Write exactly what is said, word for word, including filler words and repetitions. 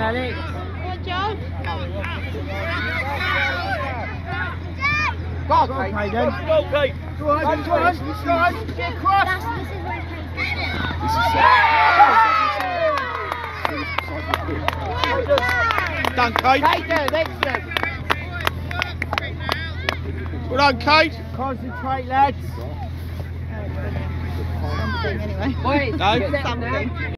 Alex. Good job. Go on, Kate. Go on, Kate. Go on, go on, go on. Get across. This is Done, Kate. Kate, there, excellent. Well done, Kate. Concentrate, lads. Something anyway. Wait, No. something.